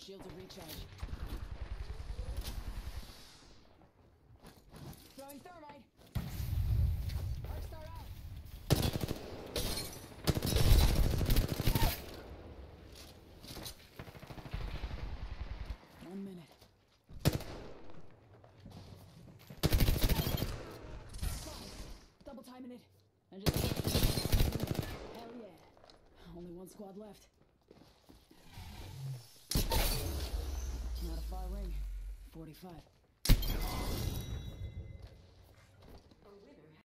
shields will recharge. Throwing thermite. Arc star out. 1 minute. Double timing it. And just... Hell yeah. Only one squad left. Not a far ring. 45.